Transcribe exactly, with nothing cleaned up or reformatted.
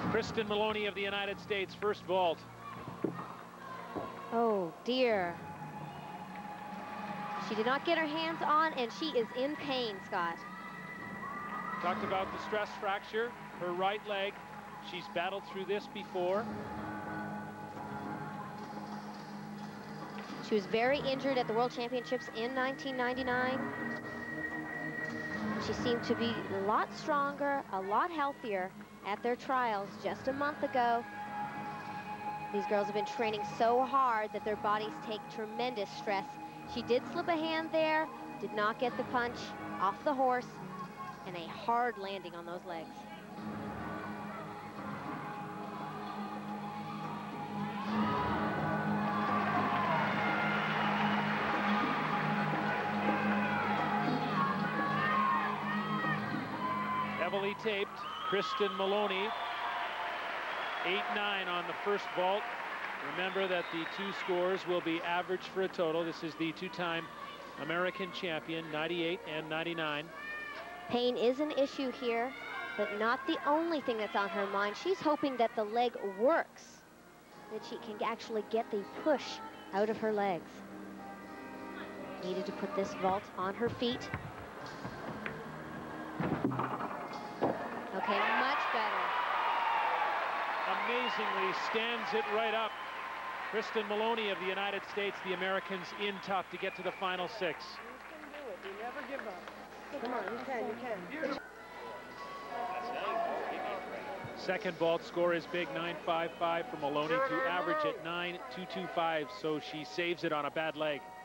Kristen Maloney of the United States, first vault. Oh dear. She did not get her hands on, and she is in pain, Scott. Talked about the stress fracture, her right leg. She's battled through this before. She was very injured at the World Championships in nineteen ninety-nine. She seemed to be a lot stronger, a lot healthier at their trials just a month ago. These girls have been training so hard that their bodies take tremendous stress. She did slip a hand there, did not get the punch off the horse, and a hard landing on those legs. Heavily taped, Kristen Maloney, eight nine on the first vault. Remember that the two scores will be average for a total. This is the two-time American champion, ninety-eight and ninety-nine. Pain is an issue here, but not the only thing that's on her mind. She's hoping that the leg works, that she can actually get the push out of her legs. Needed to put this vault on her feet. Okay, much better. Amazingly stands it right up. Kristen Maloney of the United States, the Americans in tough to get to the final six. You can do it. You never give up. Come on, you can, you can. Second vault score is big, nine five five for Maloney to average at nine two two five, so she saves it on a bad leg.